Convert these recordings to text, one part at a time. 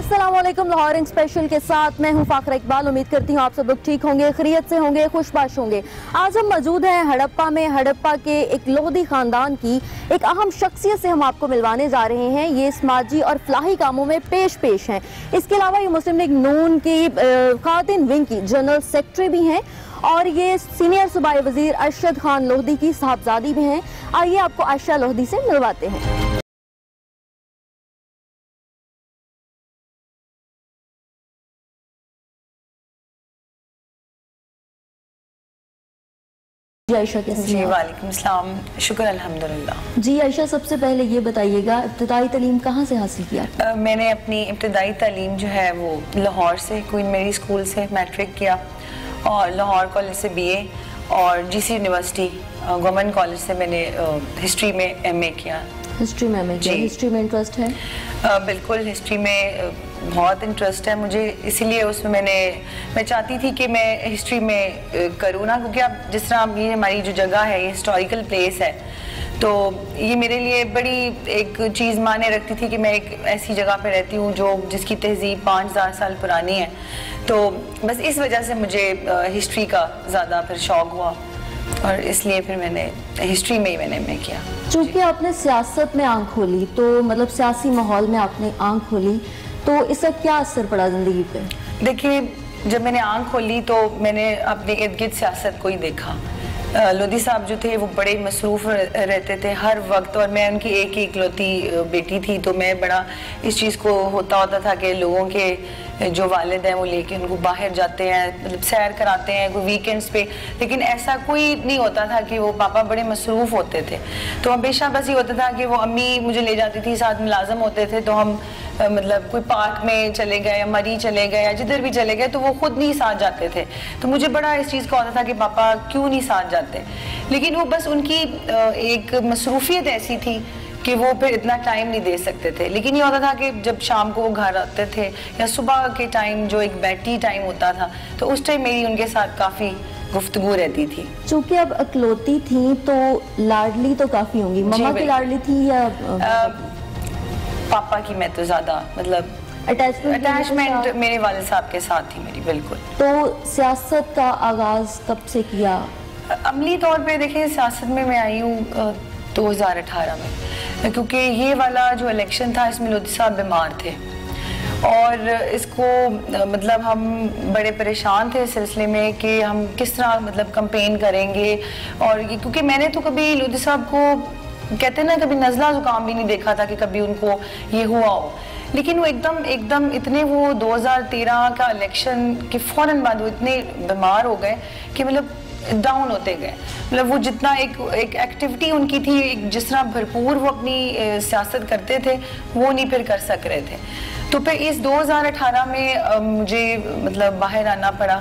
अस्सलामुअलैकुम। लाहौरिंग स्पेशल के साथ मैं हूं फाखरा इकबाल। उम्मीद करती हूं आप सब लोग ठीक होंगे, खैरियत से होंगे, खुशबाश होंगे। आज हम मौजूद हैं हड़प्पा में। हड़प्पा के एक लोधी खानदान की एक अहम शख्सियत से हम आपको मिलवाने जा रहे हैं। ये समाजी और फलाही कामों में पेश हैं। इसके अलावा ये मुस्लिम लीग नून की खातिन विंग की जनरल सेक्रेटरी भी हैं और ये सीनियर सूबाई वजीर अरशद खान लोधी की साहबजादी भी हैं। आइए आपको आयशा लोधी से मिलवाते हैं। जी आयशा, कैसे? जी वालेकुम सलाम, शुक्र अल्हम्दुलिल्लाह। जी आयशा, सबसे पहले ये बताइएगा इब्तिदाई तालीम कहाँ से हासिल किया? मैंने अपनी इब्तिदाई तालीम जो है वो लाहौर से क्वीन मेरी स्कूल से मैट्रिक किया और लाहौर कॉलेज से बीए और जीसी यूनिवर्सिटी गवर्नमेंट कॉलेज से मैंने हिस्ट्री में एमए किया। हिस्ट्री में एमए किया। हिस्ट्री में इंटरेस्ट है? बिल्कुल, हिस्ट्री में बहुत इंटरेस्ट है मुझे, इसीलिए उसमें मैं चाहती थी कि मैं हिस्ट्री में करूँ ना, क्योंकि अब जिस तरह ये हमारी जो जगह है ये हिस्टोरिकल प्लेस है, तो ये मेरे लिए बड़ी एक चीज़ माने रखती थी कि मैं एक ऐसी जगह पे रहती हूँ जिसकी तहजीब 5000 साल पुरानी है। तो बस इस वजह से मुझे हिस्ट्री का ज़्यादा फिर शौक़ हुआ और इसलिए फिर मैंने हिस्ट्री में ही मैंने किया। चूँकि आपने सियासत में आंख खोली, तो मतलब सियासी माहौल में आपने आंख खोली, तो इसका क्या असर पड़ा ज़िंदगी पे? देखिए, जब मैंने आंख खोली तो मैंने अपने इर्द गिर्द सियासत को ही देखा। लोधी साहब जो थे वो बड़े मसरूफ़ रहते थे हर वक्त, और मैं उनकी एक ही इकलौती बेटी थी, तो मैं बड़ा इस चीज़ को होता था कि लोगों के जो वालिद हैं वो लेके उनको बाहर जाते हैं, मतलब सैर कराते हैं कोई वीकेंड्स पे, लेकिन ऐसा कोई नहीं होता था कि वो पापा बड़े मसरूफ़ होते थे। तो हमेशा बस ये होता था कि वो अम्मी मुझे ले जाती थी, साथ मुलाजम होते थे, तो हम मतलब कोई पार्क में चले गए या मरी चले गए या जिधर भी चले गए तो वो खुद नहीं साथ जाते थे। तो मुझे बड़ा इस चीज़ का होता था कि पापा क्यों नहीं साथ जाते, लेकिन वो बस उनकी एक मसरूफियत ऐसी थी कि वो फिर इतना टाइम नहीं दे सकते थे। लेकिन ये होता था कि जब शाम को वो घर आते थे या सुबह के टाइम जो एक बैठी टाइम होता था, तो उस टाइम मेरी उनके साथ काफ़ी गुफ्तगू रहती थी। चूँकि अब अकलौती थी तो लाडली तो काफ़ी होंगी, मम्मा की लाडली थी या पापा की? मैं तो ज़्यादा मतलब अटैचमेंट मेरे वालिद साहब के साथ थी मेरी, बिल्कुल। तो सियासत का आगाज़ कब से किया? अमली तौर पे देखिए, सियासत में मैं आई हूँ 2018 में, क्योंकि ये वाला जो इलेक्शन था इसमें लोधी साहब बीमार थे और इसको मतलब हम बड़े परेशान थे इस सिलसिले में कि हम किस तरह मतलब कैंपेन करेंगे। और ये क्योंकि मैंने तो कभी लोधी साहब को कहते हैं ना, कभी नज़ला ज़ुकाम भी नहीं देखा था कि कभी उनको ये हुआ हो, लेकिन वो एकदम इतने वो 2013 का इलेक्शन के फ़ौरन बाद वो इतने बीमार हो गए कि मतलब डाउन होते गए। मतलब वो जितना एक एक्टिविटी उनकी थी, एक जिस तरह भरपूर वो अपनी सियासत करते थे, वो नहीं फिर कर सक रहे थे। तो फिर इस 2018 में मुझे मतलब बाहर आना पड़ा।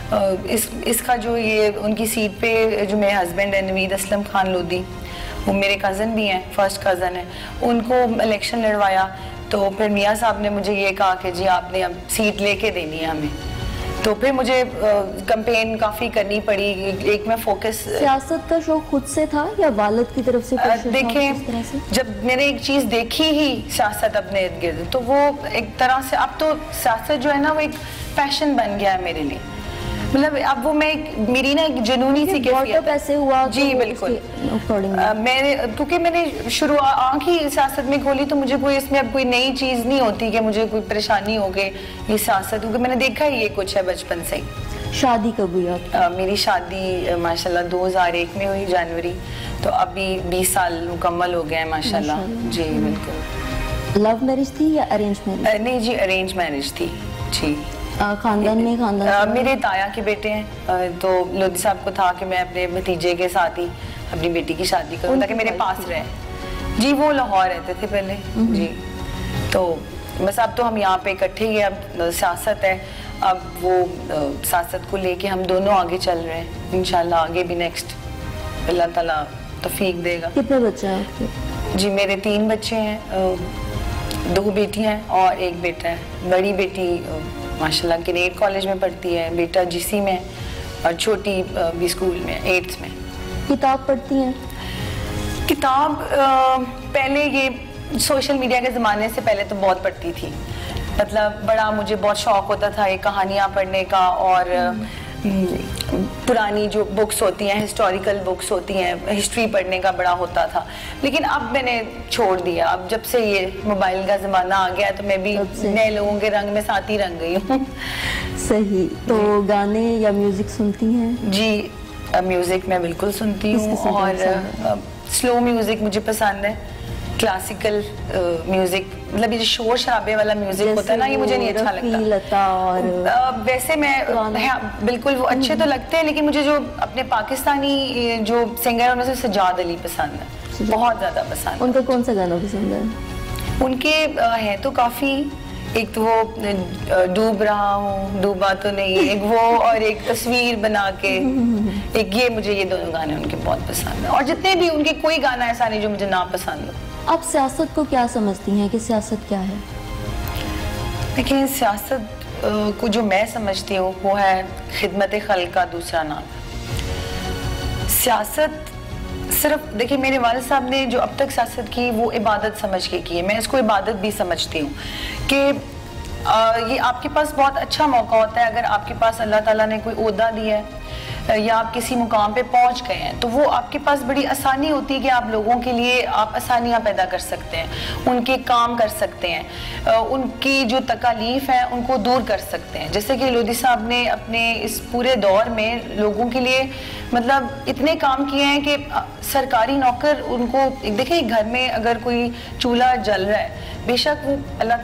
इसका जो ये उनकी सीट पे जो मेरे हस्बैंड है नवीद असलम खान लोधी, वो मेरे कज़न भी हैं, फर्स्ट कज़न है, उनको इलेक्शन लड़वाया। तो फिर मियाँ साहब ने मुझे ये कहा कि जी आपने अब सीट लेके देनी है हमें। तो फिर मुझे कैंपेन काफ़ी करनी पड़ी। एक मैं फोकस सियासत का शौक खुद से था या वालिद की तरफ से? देखें, जब मैंने एक चीज़ देखी ही सियासत अपने इर्द गिर्द, तो वो एक तरह से अब तो सियासत जो है ना वो एक पैशन बन गया है मेरे लिए। मतलब अब वो मेरी ना एक जुनूनी सी कैफियत पैसे हुआ। जी बिल्कुल। मैंने क्योंकि मैंने शुरू आँख ही सियासत में खोली, तो मुझे कोई इसमें अब कोई नई चीज़ नहीं होती कि मुझे कोई परेशानी हो गई ये सियासत, क्योंकि मैंने देखा ही ये कुछ है बचपन से ही। शादी कब हुई आपकी? मेरी शादी माशाल्लाह 2001 में हुई जनवरी, तो अभी 20 साल मुकम्मल हो गए हैं माशाल्लाह। जी बिल्कुल। लव मैरिज थी या अरेंज मैरिज? नहीं जी, अरेंज मैरिज थी जी। खानदान मेरे ताया के बेटे हैं, तो लोधी साहब को था कि मैं अपने भतीजे के साथ ही अपनी बेटी की शादी करूं ताकि मेरे पास रहे। जी वो लाहौर रहते थे पहले जी, तो बस अब तो हम यहाँ पे इकट्ठे ही, अब सियासत है, अब वो सियासत को लेके हम दोनों आगे चल रहे हैं इंशाल्लाह। आगे भी नेक्स्ट अल्लाह ताला तौफीक देगा। कितने बच्चे हैं आपके? जी मेरे 3 बच्चे हैं, 2 बेटियाँ हैं और 1 बेटा है। बड़ी बेटी माशाल्लाह ग्रेड कॉलेज में पढ़ती है, बेटा जीसी में और छोटी भी स्कूल में 8th में। किताब पढ़ती हैं? किताब पहले ये सोशल मीडिया के ज़माने से पहले तो बहुत पढ़ती थी, मतलब बड़ा मुझे बहुत शौक होता था ये कहानियाँ पढ़ने का, और पुरानी जो बुक्स होती हैं, हिस्टोरिकल बुक्स होती हैं, हिस्ट्री पढ़ने का बड़ा होता था। लेकिन अब मैंने छोड़ दिया। अब जब से ये मोबाइल का ज़माना आ गया तो मैं भी नए लोगों के रंग में साथ ही रंग गई हूँ। सही। तो गाने या म्यूजिक सुनती हैं? जी, म्यूजिक मैं बिल्कुल सुनती हूँ, और स्लो म्यूजिक मुझे पसंद है, क्लासिकल म्यूजिक, मतलब ये जो शोर शराबे वाला म्यूजिक होता है ना, ये मुझे नहीं अच्छा लगता। और वैसे मैं हाँ बिल्कुल वो अच्छे तो लगते हैं, लेकिन मुझे जो अपने पाकिस्तानी जो सिंगर है उनमें से सजाद अली पसंद है, बहुत ज्यादा पसंद। उनका कौन सा गाना पसंद है? उनके हैं तो काफी, एक तो वो डूब रहा हूँ, डूबा तो नहीं, एक वो, और एक तस्वीर बना के, एक ये, मुझे ये दोनों गाने उनके बहुत पसंद है। और जितने भी उनके, कोई गाना ऐसा नहीं जो मुझे ना पसंद हो। आप सियासत को क्या समझती हैं कि सियासत क्या है? देखिए, सियासत को जो मैं समझती हूँ वो है खिदमत खल्क का दूसरा नाम। सियासत सिर्फ, देखिए मेरे वालिद साहब ने जो अब तक सियासत की वो इबादत समझ के की है, मैं इसको इबादत भी समझती हूँ कि ये आपके पास बहुत अच्छा मौका होता है अगर आपके पास अल्लाह ताला ने कोई ओहदा दिया है या आप किसी मुकाम पे पहुंच गए हैं, तो वो आपके पास बड़ी आसानी होती है कि आप लोगों के लिए आप आसानियां पैदा कर सकते हैं, उनके काम कर सकते हैं, उनकी जो तकालीफ है उनको दूर कर सकते हैं। जैसे कि लोधी साहब ने अपने इस पूरे दौर में लोगों के लिए मतलब इतने काम किए हैं कि सरकारी नौकर उनको, देखिए घर में अगर कोई चूल्हा जल रहा है, बेशक वो अल्लाह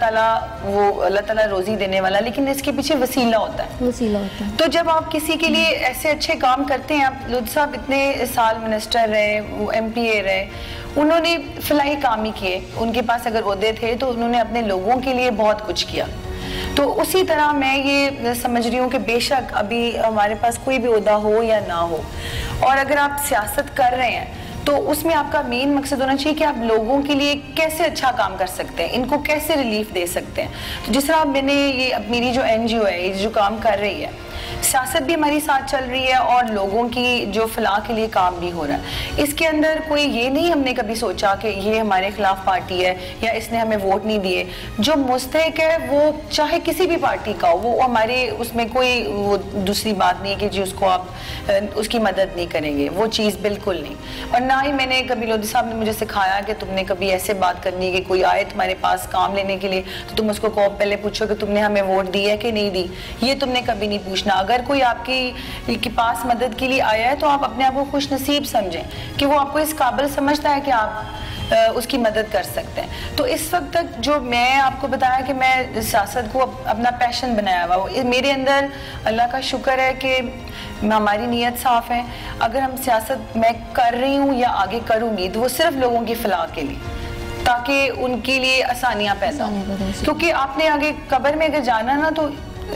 ताला रोजी देने वाला, लेकिन इसके पीछे वसीला होता है। तो जब आप किसी के लिए ऐसे अच्छे काम करते हैं, आप लोधी साहब इतने साल मिनिस्टर रहे, वो MPA रहे, उन्होंने फलाही काम ही किए, उनके पास अगर ओहदे थे तो उन्होंने अपने लोगों के लिए बहुत कुछ किया। तो उसी तरह मैं ये समझ रही हूँ कि बेशक अभी हमारे पास कोई भी ओहदा हो या ना हो, और अगर आप सियासत कर रहे हैं तो उसमें आपका मेन मकसद होना चाहिए कि आप लोगों के लिए कैसे अच्छा काम कर सकते हैं, इनको कैसे रिलीफ दे सकते हैं। तो जिस तरह मैंने ये मेरी जो NGO है, ये जो काम कर रही है, सियासत भी हमारी साथ चल रही है और लोगों की जो फलाह के लिए काम भी हो रहा है। इसके अंदर कोई ये नहीं हमने कभी सोचा कि ये हमारे खिलाफ पार्टी है या इसने हमें वोट नहीं दिए। जो मुस्तहिक है वो चाहे किसी भी पार्टी का हो, वो हमारे उसमें कोई वो दूसरी बात नहीं है कि जी उसको आप उसकी मदद नहीं करेंगे, वो चीज़ बिल्कुल नहीं। और ना ही मैंने कभी, लोधी साहब ने मुझे सिखाया कि तुमने कभी ऐसे बात करनी है कि कोई आए तुम्हारे पास काम लेने के लिए तो तुम उसको कहो पहले पूछो कि तुमने हमें वोट दी है कि नहीं दी, ये तुमने कभी नहीं पूछना। अगर कोई आपकी के पास मदद के लिए आया है तो आप अपने आप को खुश नसीब समझें कि वो आपको इस काबिल समझता है कि आप उसकी मदद कर सकते हैं। तो इस वक्त तक जो मैं आपको बताया कि मैं सियासत को अपना पैशन बनाया हुआ, मेरे अंदर अल्लाह का शुक्र है कि हमारी नीयत साफ है। अगर हम सियासत मैं कर रही हूँ या आगे करूँगी तो वो सिर्फ लोगों की फलाह के लिए, ताकि उनके लिए आसानियाँ पैदा हों। क्योंकि आपने आगे कब्र में अगर जाना ना तो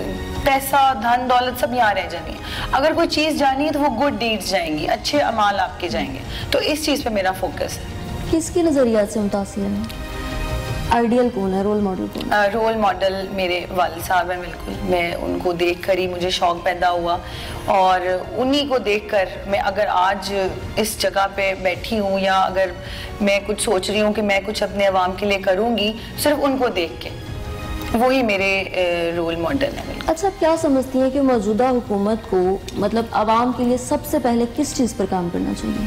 पैसा धन दौलत सब यहाँ रह जानी है, अगर कोई चीज़ जानी है तो वो गुड डीड्स जाएंगी, अच्छे अमाल आपके जाएंगे। तो इस चीज़ पे मेरा फोकस है। किसके नज़रियात से मुतासिर हैं? आइडियल कौन है, रोल मॉडल कौन है? रोल मॉडल मेरे वालिद साहब हैं बिल्कुल। मैं उनको देखकर ही मुझे शौक़ पैदा हुआ और उन्हीं को देखकर मैं अगर आज इस जगह पे बैठी हूँ या अगर मैं कुछ सोच रही हूँ कि मैं कुछ अपने अवाम के लिए करूँगी, सिर्फ उनको देख के, वही मेरे रोल मॉडल है। अच्छा, क्या समझती हैं कि मौजूदा हुकूमत को मतलब आवाम के लिए सबसे पहले किस चीज़ पर काम करना चाहिए?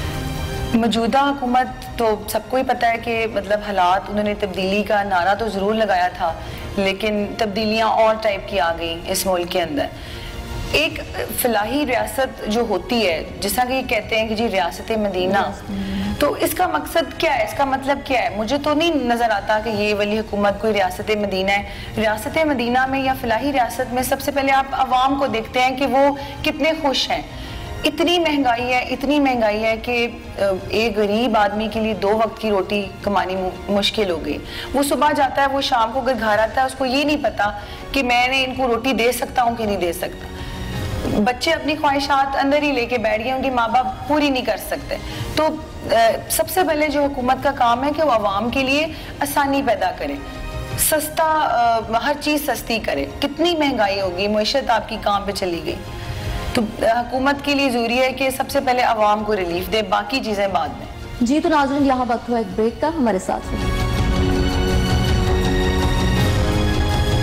मौजूदा हुकूमत तो सबको ही पता है कि मतलब हालात, उन्होंने तब्दीली का नारा तो ज़रूर लगाया था, लेकिन तब्दीलियाँ और टाइप की आ गई इस मुल्क के अंदर। एक फलाही रियासत जो होती है, जिस तरह कि कहते हैं कि जी रियासत मदीना, तो इसका मकसद क्या है, इसका मतलब क्या है? मुझे तो नहीं नज़र आता कि ये वाली हुकूमत कोई रियासत मदीना है। रियासत मदीना में या फलाही रियासत में सबसे पहले आप आवाम को देखते हैं कि वो कितने खुश हैं। इतनी महंगाई है कि एक गरीब आदमी के लिए 2 वक्त की रोटी कमानी मुश्किल हो गई। वो सुबह जाता है, वो शाम को अगर घर आता है, उसको ये नहीं पता कि मैंने इनको रोटी दे सकता हूँ कि नहीं दे सकता। बच्चे अपनी ख्वाहिशात अंदर ही लेके बैठ गए, उनके माँ बाप पूरी नहीं कर सकते। तो सबसे पहले जो हुकूमत का काम है कि वो आवाम के लिए आसानी पैदा करे, सस्ता, हर चीज़ सस्ती करे। कितनी महंगाई होगी, मईशत आपकी कहाँ पे चली गई। तो हुकूमत के लिए ज़रूरी है कि सबसे पहले आवाम को रिलीफ दे, बाकी चीज़ें बाद में। जी, तो नाज़रीन, यहाँ वक्त हुआ एक ब्रेक का, हमारे साथ रहिए।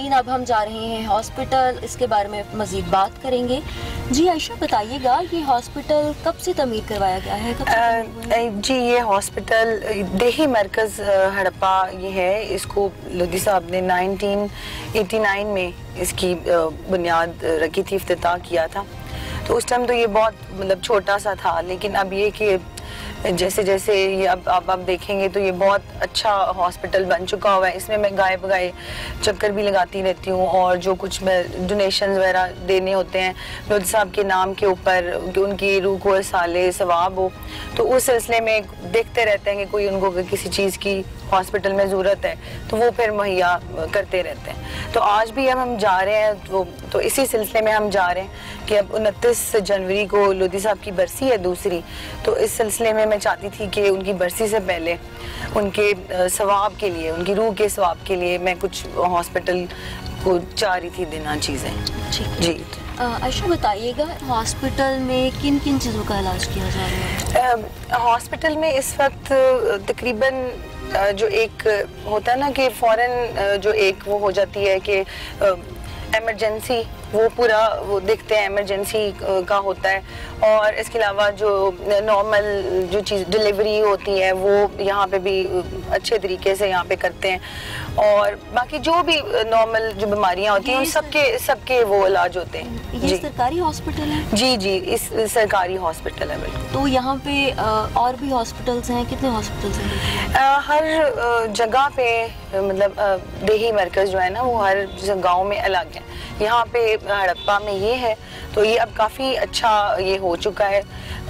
नाज़रीन, अब हम जा रहे हैं हॉस्पिटल, इसके बारे में मज़ीद बात करेंगे। जी आयशा बताइएगा, ये हॉस्पिटल कब से तमीर करवाया गया है, कब से तमीर हुआ है? जी ये हॉस्पिटल देही मरकज़ हड़प्पा ये है। इसको लोधी साहब ने 1989 में इसकी बुनियाद रखी थी, इफ्तिताह किया था। तो उस टाइम तो ये बहुत मतलब छोटा सा था, लेकिन अब ये कि जैसे जैसे ये अब देखेंगे तो ये बहुत अच्छा हॉस्पिटल बन चुका हुआ है। इसमें मैं गाए बगाए चक्कर भी लगाती रहती हूँ, और जो कुछ मैं डोनेशन वगैरह देने होते हैं लोधी साहब के नाम के ऊपर कि उनकी रूह को साले सवाब हो, तो उस सिलसिले में देखते रहते हैं कि कोई उनको किसी चीज़ की हॉस्पिटल में ज़रूरत है तो वो फिर मुहैया करते रहते हैं। तो आज भी हम जा रहे हैं, तो इसी सिलसिले में हम जा रहे हैं कि अब 29 जनवरी को लोधी साहब की बरसी है दूसरी। तो इस सिलसिले में मैं चाहती थी कि उनकी बरसी से पहले उनके सवाब के लिए, उनकी रूह के सवाब के लिए मैं कुछ हॉस्पिटल को चाह रही थी देना चीज़ें। जी आयशा बताइएगा, हॉस्पिटल में किन किन चीज़ों का इलाज किया जा रहा है? हॉस्पिटल में इस वक्त तकरीबन जो एक होता है ना कि फौरन जो एक वो हो जाती है कि एमरजेंसी, वो पूरा वो देखते हैं एमरजेंसी का होता है, और इसके अलावा जो नॉर्मल जो चीज़ डिलीवरी होती है वो यहाँ पे भी अच्छे तरीके से यहाँ पे करते हैं, और बाकी जो भी नॉर्मल जो बीमारियाँ होती हैं उन सबके वो इलाज होते हैं। ये सरकारी हॉस्पिटल है? जी जी, इस सरकारी हॉस्पिटल है बिल्कुल। तो यहाँ पे और भी हॉस्पिटल्स हैं? कितने हॉस्पिटल्स हैं? हर जगह पे मतलब देही मरकज़ जो है ना वो हर गांव में अलग है। यहाँ पे हड़प्पा में ये है, तो ये अब काफ़ी अच्छा ये हो चुका है।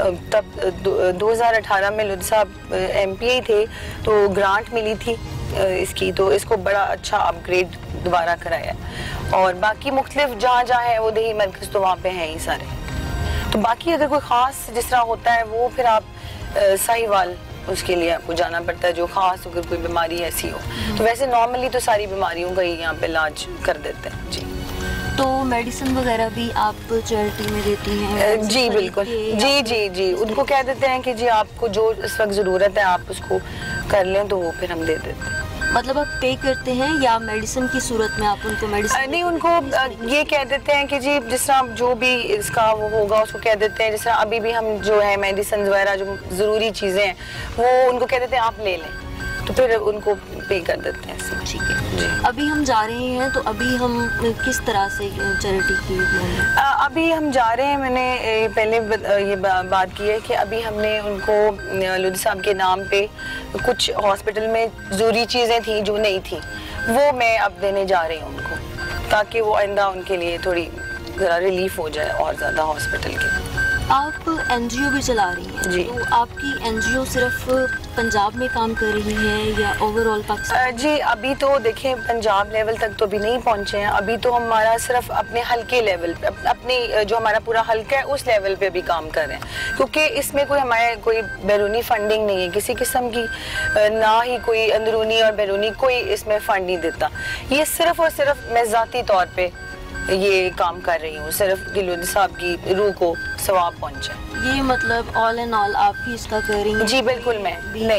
तब 2018 में लोधी साहब MPA थे तो ग्रांट मिली थी इसकी, तो इसको बड़ा अच्छा अपग्रेड दोबारा कराया, और बाकी मुख्तलिफ जहाँ जहाँ है वो देही मरकज़ तो वहाँ पे हैं ही सारे। तो बाकी अगर कोई ख़ास जिस तरह होता है वो फिर आप साहिवाल उसके लिए आपको जाना पड़ता है, जो ख़ास अगर कोई बीमारी ऐसी हो। तो वैसे नॉर्मली तो सारी बीमारियों का ही यहाँ पे इलाज कर देते हैं। जी तो मेडिसिन वगैरह भी आप चैरिटी में देती हैं? जी बिल्कुल, जी जी जी, उनको कह देते हैं कि जी आपको जो इस वक्त ज़रूरत है आप उसको कर लें, तो वो फिर हम दे देते हैं। मतलब आप पे करते हैं या मेडिसिन की सूरत में आप उनको मेडिसिन? नहीं, उनको ये कह देते हैं कि जी जिस तरह जो भी इसका वो होगा उसको कह देते हैं। जिस तरह अभी भी हम जो है मेडिसिन वगैरह जो ज़रूरी चीज़ें हैं वो उनको कह देते हैं आप ले लें, तो फिर उनको पे कर देते हैं। ठीक है जी। अभी हम जा रहे हैं, तो अभी हम किस तरह से चैरिटी की? अभी हम जा रहे हैं, मैंने पहले ये बात की है कि अभी हमने उनको लोधी साहब के नाम पे कुछ हॉस्पिटल में ज़रूरी चीज़ें थी जो नहीं थी, वो मैं अब देने जा रही हूँ उनको, ताकि वो आइंदा उनके लिए थोड़ी ज़रा रिलीफ हो जाए और ज़्यादा हॉस्पिटल के। आप NGO भी चला रही हैं जी। तो आपकी NGO सिर्फ पंजाब में काम कर रही है या ओवरऑल पाकिस्तान? जी अभी तो देखें पंजाब लेवल तक तो अभी नहीं पहुंचे हैं। अभी तो हमारा सिर्फ अपने हल्के लेवल पे, अपनी जो हमारा पूरा हल्का है उस लेवल पे भी काम कर रहे हैं, क्योंकि इसमें कोई हमारे कोई बैरूनी फंडिंग नहीं है किसी किस्म की, ना ही कोई अंदरूनी और बैरूनी कोई इसमें फंड नहीं देता। ये सिर्फ और सिर्फ मैं ज़ाती तौर पे ये काम कर रही हूँ, सिर्फ लोधी साहब की रूह को सवाब पहुँचे। ये मतलब ऑल एंड ऑल आप ही इसका कर रही हैं? जी बिल्कुल, मैं नहीं।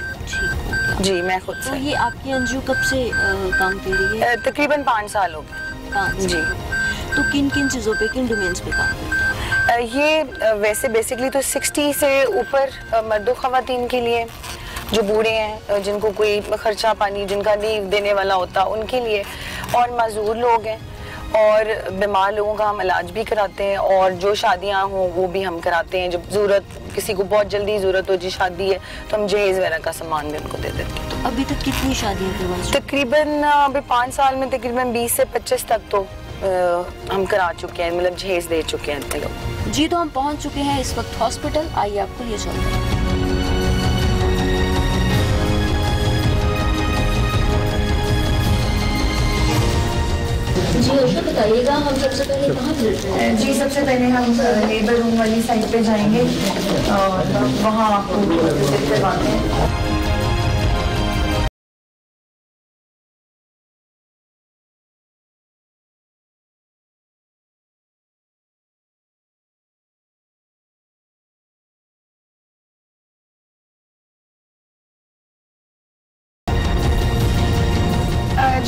ठीक, जी मैं खुद से। तो ये आपकी NGO कब से काम कर रही है? तकरीबन 5 साल हो गए। 5 जी। तो किन किन चीज़ों पे, किन डोमेन्स पे काम करते हैं? ये वैसे बेसिकली तो 60 से ऊपर मर्दों ख़वातीन के लिए, जो बूढ़े हैं जिनको कोई खर्चा पानी जिनका नहीं देने वाला होता उनके लिए, और माजूर लोग हैं, और बीमार लोगों का हम इलाज भी कराते हैं, और जो शादियां हों वो भी हम कराते हैं। जब ज़रूरत किसी को बहुत जल्दी ज़रूरत हो, जी शादी है, तो हम जहेज़ वगैरह का सामान भी उनको दे देते हैं। तो अभी तक कितनी शादियाँ करवा? तकरीबन अभी 5 साल में तकरीबन 20 से 25 तक तो हम करा चुके हैं, मतलब जहेज़ दे चुके हैं इतने लोग। जी तो हम पहुँच चुके हैं इस वक्त हॉस्पिटल, आइए आपको ये चलते हैं। जी आयशा बताइएगा, हम सबसे पहले कहाँ मिलते हैं? जी सबसे पहले हम लेबर रूम वाली साइड पे जाएंगे और वहाँ आपको विजिट करवाते हैं।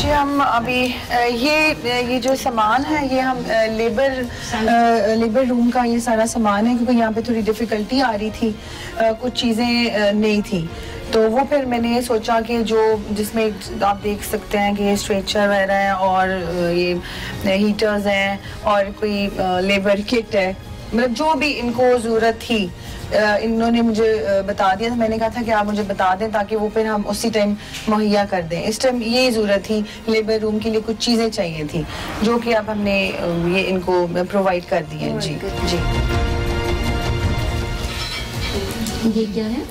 जी हम अभी ये जो सामान है ये हम लेबर रूम का ये सारा सामान है, क्योंकि यहाँ पे थोड़ी डिफ़िकल्टी आ रही थी, कुछ चीज़ें नहीं थी, तो वो फिर मैंने ये सोचा कि जो जिसमें आप देख सकते हैं कि ये स्ट्रेचर वगैरह है और ये हीटर्स हैं और कोई लेबर किट है, मतलब जो भी इनको ज़रूरत थी इन्होंने मुझे बता दिया था। मैंने कहा था कि आप मुझे बता दें ताकि वो फिर हम उसी टाइम मुहैया कर दें। इस टाइम ये ज़रूरत थी, लेबर रूम के लिए कुछ चीज़ें चाहिए थी जो कि अब हमने ये इनको प्रोवाइड कर दी हैं। जी जी। ये क्या है?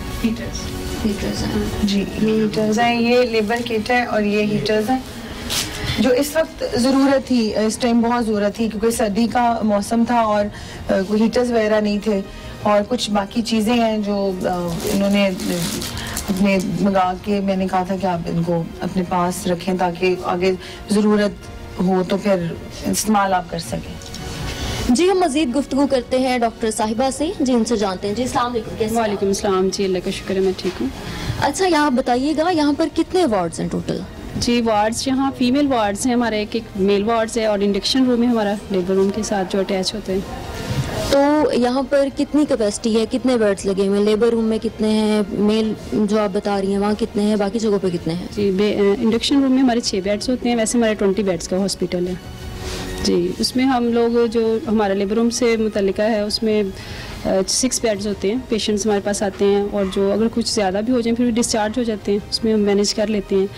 हीटर्स हैं जी, हीटर्स हैं, ये लेबर किट है और ये हीटर्स हैं जो इस वक्त ज़रूरत थी, इस टाइम बहुत ज़रूरत थी क्योंकि सर्दी का मौसम था और कोई हीटर्स वगैरह नहीं थे, और कुछ बाकी चीज़ें हैं जो इन्होंने अपने मंगा के, मैंने कहा था कि आप इनको अपने पास रखें ताकि आगे ज़रूरत हो तो फिर इस्तेमाल आप कर सकें। जी, हम मजीद गुफ्तगू करते हैं डॉक्टर साहिबा से, जी इनसे जानते हैं। जी अस्सलाम वालेकुम, कैसे हैं? वालेकुम अस्सलाम। जी अल्लाह का शुक्र है, मैं ठीक हूँ। अच्छा, यहाँ बताइएगा यहाँ पर कितने वार्ड्स हैं टोटल? जी वार्ड्स यहाँ फीमेल वार्ड्स हैं हमारे, एक मेल वार्ड्स है और इंडक्शन रूम है हमारा लेबर रूम के साथ जो अटैच होते हैं। तो यहाँ पर कितनी कैपेसिटी है, कितने बेड्स लगे हुए हैं? लेबर रूम में कितने हैं? मेल जो आप बता रही हैं वहाँ कितने हैं? बाकी जगहों पे कितने हैं? जी इंडक्शन रूम में हमारे 6 बेड्स होते हैं, वैसे हमारे 20 बेड्स का हॉस्पिटल है। जी उसमें हम लोग जो हमारा लेबर रूम से मुतल्लिका है उसमें 6 बेड्स होते हैं। पेशेंट्स हमारे पास आते हैं और जो अगर कुछ ज़्यादा भी हो जाए फिर भी डिस्चार्ज हो जाते हैं, उसमें हम मैनेज कर लेते हैं।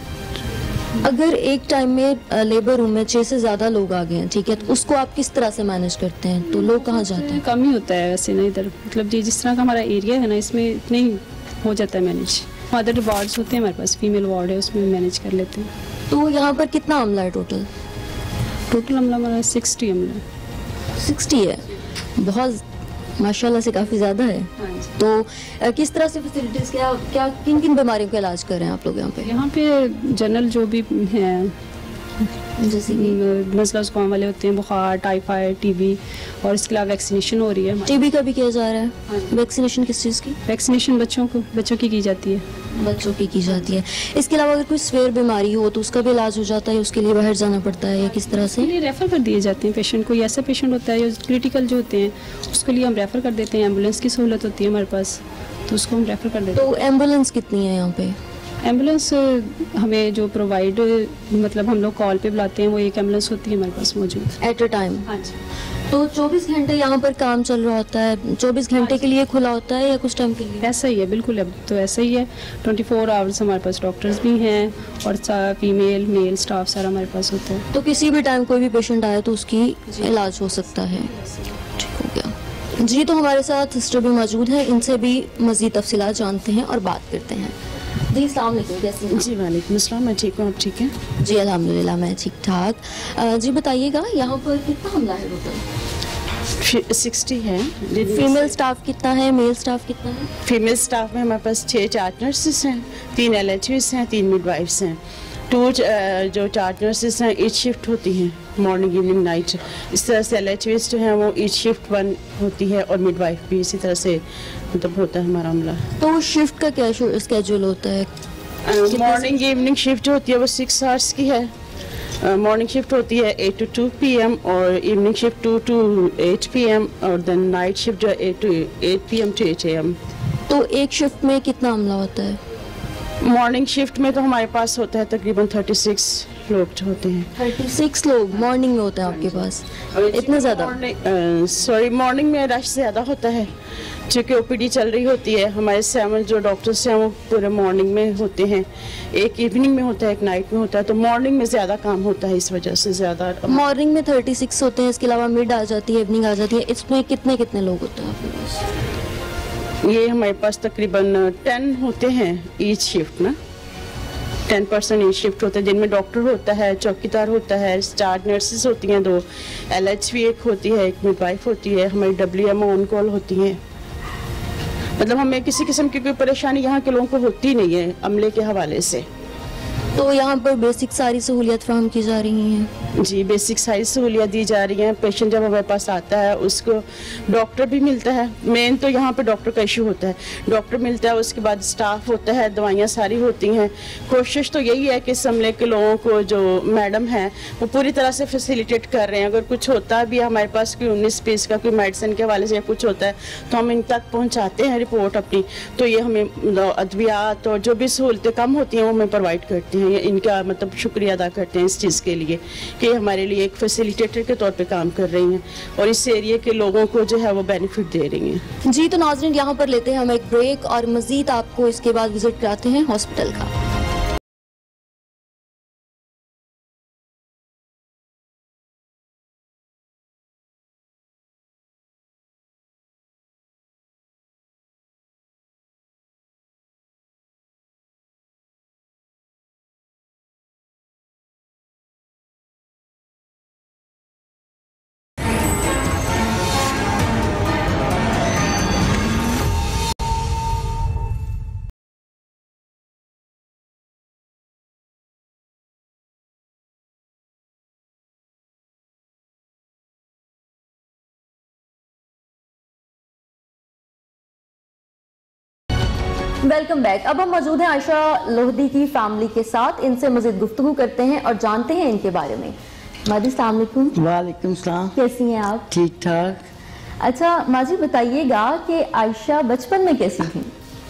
अगर एक टाइम में लेबर रूम में 6 से ज़्यादा लोग आ गए हैं, ठीक है, तो उसको आप किस तरह से मैनेज करते हैं? तो लोग कहाँ जाते हैं? कम ही होता है वैसे ना इधर, मतलब जी जिस तरह का हमारा एरिया है ना इसमें इतने ही हो जाता है मैनेज। अदर वार्ड्स होते हैं हमारे पास, फीमेल वार्ड है उसमें मैनेज कर लेते हैं। तो यहाँ पर कितना अमला है टोटल? टोटल अमला हमारा 60 अमला है। 60 है, बहुत माशाल्लाह से काफ़ी ज़्यादा है। तो किस तरह से फैसिलिटीज़, क्या किन किन बीमारियों का इलाज कर रहे हैं आप लोग यहाँ पे? यहाँ पे जनरल जो भी हैं जैसे नज़ला ज़ुकाम वाले होते हैं, बुखार, टाइफाइड, टीबी, और इसके अलावा वैक्सीनेशन हो रही है। टीबी का भी किया जा रहा है? वैक्सीनेशन किस चीज़ की? वैक्सीनेशन बच्चों की जाती है। बच्चों की जाती है। इसके अलावा अगर कोई सीवियर बीमारी हो तो उसका भी इलाज हो जाता है, उसके लिए बाहर जाना पड़ता है या किस तरह से? लिए रेफ़र कर दिए जाते हैं पेशेंट को। ऐसा पेशेंट होता है जो क्रिटिकल जो होते हैं उसके लिए हम रेफ़र कर देते हैं। एम्बुलेंस की सहूलत होती है हमारे पास, तो उसको हम रेफ़र कर देते हैं। तो एम्बुलेंस कितनी है यहाँ पे? एम्बुलेंस हमें जो प्रोवाइड, मतलब हम लोग कॉल पे बुलाते हैं, वो एक एम्बुलेंस होती है हमारे पास मौजूद एट अ टाइम। हाँ जी। तो 24 घंटे यहाँ पर काम चल रहा होता है? 24 घंटे के लिए खुला होता है या कुछ टाइम के लिए? ऐसा ही है, बिल्कुल। अब तो ऐसा ही है, 24 आवर्स हमारे पास डॉक्टर्स भी हैं और फीमेल मेल स्टाफ सारा हमारे पास होता है। तो किसी भी टाइम कोई भी पेशेंट आए तो उसकी इलाज हो सकता है? ठीक हो गया जी। तो हमारे साथ सिस्टर भी मौजूद है, इनसे भी मज़ीद तफसीलात जानते हैं और बात करते हैं। जी अस्सलाम वालेकुम, कैसी हैं? जी वालेकुम अस्सलाम, मैं ठीक हूँ, आप ठीक हैं? जी अल्हम्दुलिल्लाह मैं ठीक ठाक। जी बताइएगा यहाँ पर कितना हमला है टोटल? 60 है। फीमेल स्टाफ कितना है, मेल स्टाफ कितना है? फीमेल स्टाफ में हमारे पास 6 चार्ज नर्सेस हैं, 3 LHOs हैं, 3 मिडवाइफ्स हैं। 2 जो चार्ज नर्सेस हैं ईच शिफ्ट होती हैं, मॉर्निंग इवनिंग नाइट। इस तरह से LHOs जो हैं वो ईच शिफ्ट 1 होती है और मिडवाइफ भी इसी तरह से मतलब होता है हमारा अमला। तो शिफ्ट का क्या स्केड्यूल होता है? मॉर्निंग इवनिंग शिफ्ट होती है वो 6 आवर्स की है। मॉर्निंग शिफ्ट होती है 8 to 2 PM और इवनिंग शिफ्ट 2 to 8 PM और देन नाइट शिफ्ट जो है 8 PM to 8 AM। तो एक शिफ्ट में कितना अमला होता है? मॉर्निंग शिफ्ट में तो हमारे पास होता है तकरीबन 36 लोग जो होते हैं। 36 लोग मॉर्निंग में होते हैं आपके पास? इतना ज़्यादा? सॉरी, मॉर्निंग में रश ज़्यादा होता है क्योंकि OPD चल रही होती है। हमारे 7 जो डॉक्टर्स हैं वो पूरे मॉर्निंग में होते हैं, एक इवनिंग में होता है, एक नाइट में होता है, तो मॉर्निंग में ज़्यादा काम होता है, इस वजह से ज़्यादा। मॉर्निंग में 36 होते हैं, इसके अलावा मिड आ जाती है, इवनिंग आ जाती है, इसमें कितने कितने लोग होते हैं आपके पास? ये हमारे पास तकरीबन 10 होते हैं ईच शिफ्ट ना, 10% ईच शिफ्ट होता है, जिनमें डॉक्टर होता है, चौकीदार होता है, चार्ज नर्सेस होती हैं 2, LHV एक होती है, एक मिडवाइफ होती है, हमारी WMO ऑन कॉल होती हैं। मतलब हमें किसी किस्म की कोई परेशानी यहाँ के लोगों को होती नहीं है अमले के हवाले से। तो यहाँ पर बेसिक सारी सहूलियत फराहम की जा रही हैं? जी, बेसिक सारी सहूलियत दी जा रही हैं। पेशेंट जब हमारे पास आता है उसको डॉक्टर भी मिलता है। मेन तो यहाँ पे डॉक्टर का इशू होता है, डॉक्टर मिलता है, उसके बाद स्टाफ होता है, दवाइयाँ सारी होती हैं। कोशिश तो यही है कि इस अमले के लोगों को जो मैडम हैं वो पूरी तरह से फैसिलिटेट कर रहे हैं। अगर कुछ होता भी है हमारे पास कोई 19-20 का कोई मेडिसिन के हवाले से कुछ होता है तो हम इन तक पहुँचाते हैं रिपोर्ट अपनी, तो ये हमें अद्वियात और जो भी सहूलतें कम होती हैं वो हमें प्रोवाइड करते हैं। इनका मतलब शुक्रिया अदा करते हैं इस चीज़ के लिए कि हमारे लिए एक फैसिलिटेटर के तौर पे काम कर रही हैं और इस एरिया के लोगों को जो है वो बेनिफिट दे रही हैं। जी, तो नाज़रीन यहाँ पर लेते हैं हम एक ब्रेक और मज़ीद आपको इसके बाद विजिट कराते हैं हॉस्पिटल का। Welcome back. अब हम मौजूद हैं आयशा लोहदी की फैमिली के साथ। इनसे मज़ीद गुफ्तगू करते हैं और जानते हैं इनके बारे में। माजी अस्सलाम वालेकुम। वालेकुम सलाम। कैसी हैं आप? ठीक ठाक। अच्छा माजी, बताइएगा कि आयशा बचपन में कैसी थी?